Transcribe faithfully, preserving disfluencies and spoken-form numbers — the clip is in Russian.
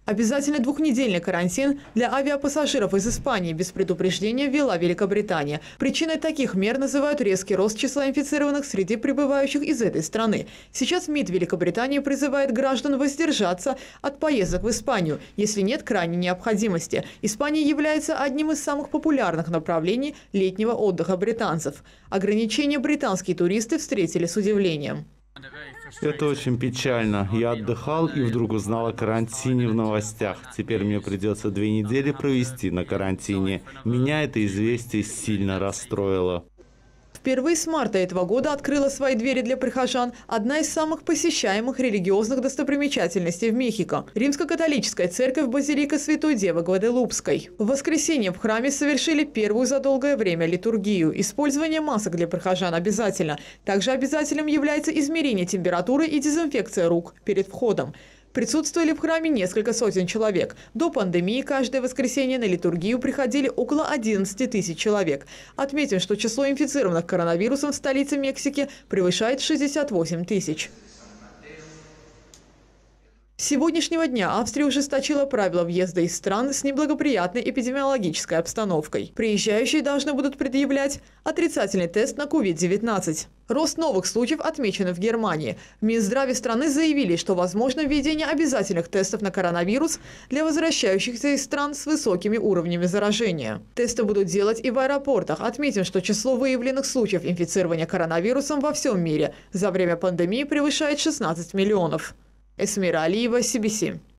Обязательный двухнедельный карантин для авиапассажиров из Испании без предупреждения ввела Великобритания. Причиной таких мер называют резкий рост числа инфицированных среди прибывающих из этой страны. Сейчас МИД Великобритании призывает граждан воздержаться от поездок в Испанию, если нет крайней необходимости. Испания является одним из самых популярных направлений летнего отдыха британцев. Ограничения британские туристы встретили с удивлением. Это очень печально. Я отдыхал и вдруг узнал о карантине в новостях. Теперь мне придется две недели провести на карантине. Меня это известие сильно расстроило. Впервые с марта этого года открыла свои двери для прихожан одна из самых посещаемых религиозных достопримечательностей в Мехико – римско-католическая церковь Базилика Святой Девы Гваделупской. В воскресенье в храме совершили первую за долгое время литургию. Использование масок для прихожан обязательно. Также обязательным является измерение температуры и дезинфекция рук перед входом. Присутствовали в храме несколько сотен человек. До пандемии каждое воскресенье на литургию приходили около одиннадцати тысяч человек. Отметим, что число инфицированных коронавирусом в столице Мексики превышает шестьдесят восемь тысяч. С сегодняшнего дня Австрия ужесточила правила въезда из стран с неблагоприятной эпидемиологической обстановкой. Приезжающие должны будут предъявлять отрицательный тест на ковид девятнадцать. Рост новых случаев отмечен в Германии. В Минздраве страны заявили, что возможно введение обязательных тестов на коронавирус для возвращающихся из стран с высокими уровнями заражения. Тесты будут делать и в аэропортах. Отметим, что число выявленных случаев инфицирования коронавирусом во всем мире за время пандемии превышает шестнадцать миллионов. Эсмира Алиева, Си Би Си.